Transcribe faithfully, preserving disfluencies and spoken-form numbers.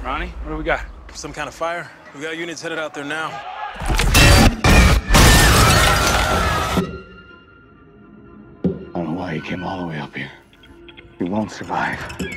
Ronnie, what do we got? Some kind of fire? We got units headed out there now. I don't know why he came all the way up here. He won't survive.